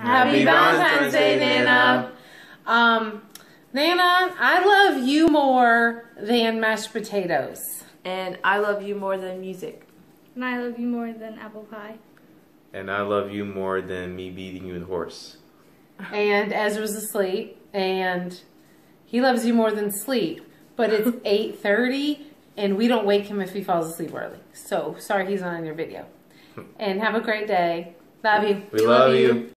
Happy Valentine's Day, Nana. Nana, I love you more than mashed potatoes. And I love you more than music. And I love you more than apple pie. And I love you more than me beating you in horse. And Ezra's asleep, and he loves you more than sleep. But it's 8:30, and we don't wake him if he falls asleep early. So, sorry he's not in your video. And have a great day. Love you. We love you.